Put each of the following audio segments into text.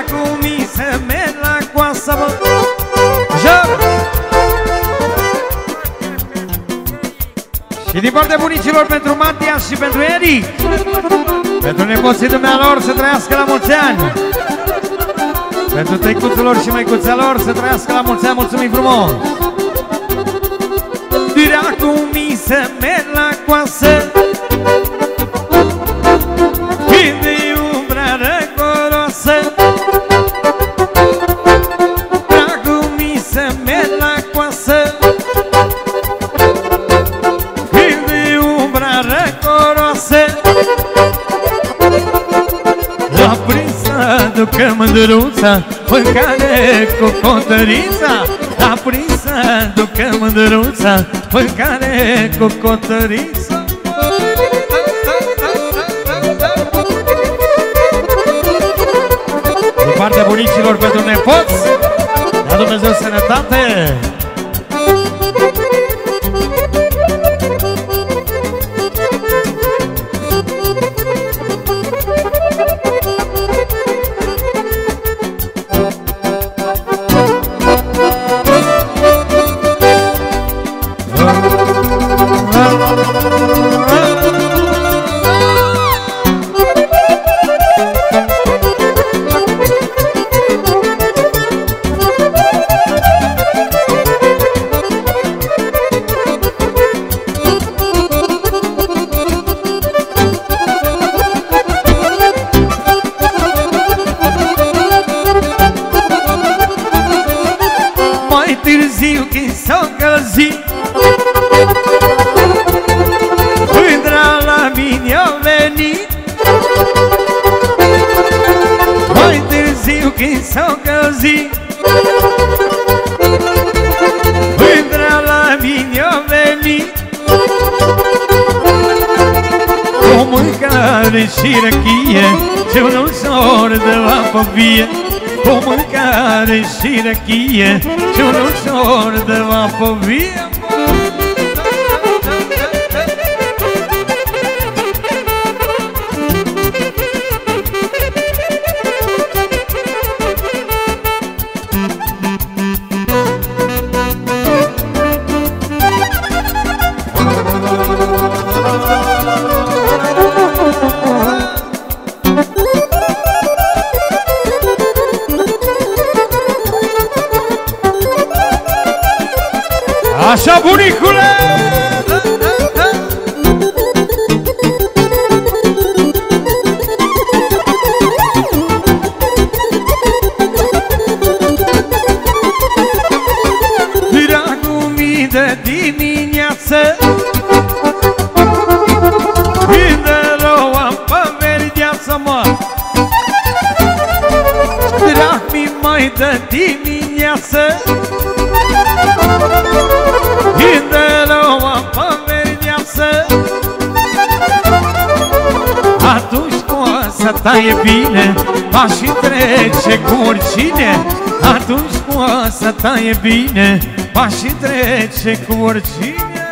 Dracu mi se merg la coasă, mă. Jur! Și din partea bunicilor pentru Matias și pentru Eric, pentru nepoții dumnealor să trăiască la mulți ani, pentru tăicuților și măicuțelor să trăiască la mulți ani. Mulțumim frumos! Dracu mi se merg la coasă, când e umbra răcoroasă. Dracu mi se merg la coasă, când e umbra răcoroasă. La prinsă ducă mândruța, mâncare cu cotărița. La prinsă ducă mândruța, mâncare cu cotărița. Din partea bunicilor pentru nepoți, la Dumnezeu sănătate. Și răchie și un ușor de apă vie, cu mâncare și răchie și un ușor de apă vie. Așa, bunicule! Dragul mii de dimineață, când rău apă verdeață, mă. Dragul mai de dimineață, când rău apă verdeață, atunci o să taie bine, aș-i trece cu oricine. Atunci o să taie bine, aș-i trece cu oricine.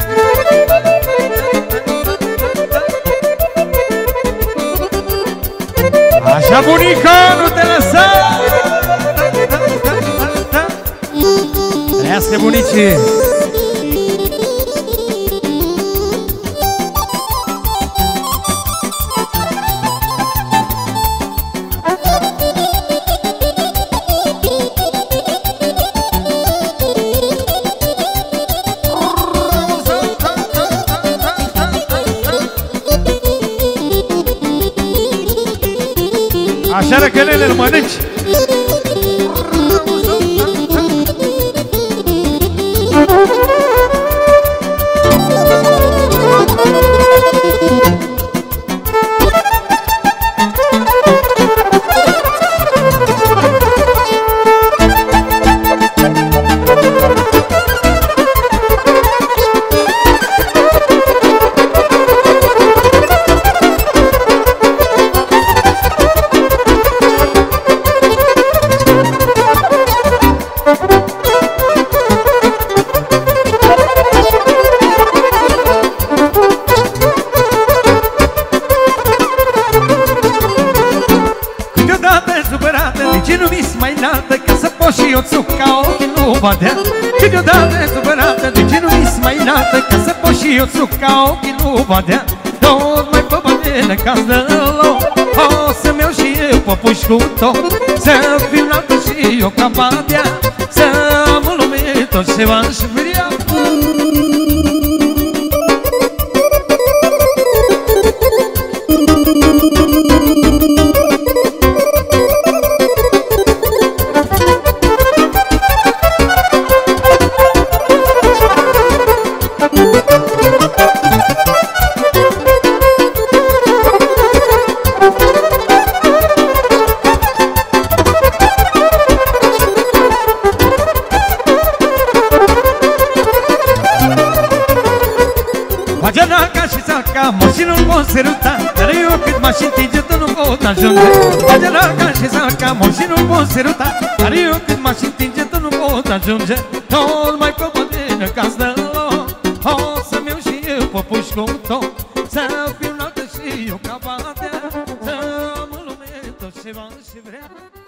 Așa, bunica, nu te lăsa! Trăiască bunicii! Așa răcănele, îl mănânci. supărată, de ce nu mi-s mai înaltă, ca să pot și eu țuc ca ochii nu vadea. Câteodată supărată, de ce nu mi-s mai înaltă, ca să pot și eu țuc ca ochii nu vadea. Tot mai pe bătele ca stăloc, o să-mi iau și eu păpuși cu tot, să fiu înaltă și eu ca badea, să am în lume tot ce v-aș vrea. Bageraca și țaca, moșii nu-l pot săruta, dar eu cât m-aș întinge, tu nu pot ajunge. Bageraca și țaca, moșii nu-l pot săruta, dar eu cât m-aș întinge, tu nu pot ajunge. Tot mai pe bătână ca stăloc, o să-mi iau și eu păpuși cu tot, să fiu înaltă și eu ca badea, să am în lume tot ce v-aș vrea.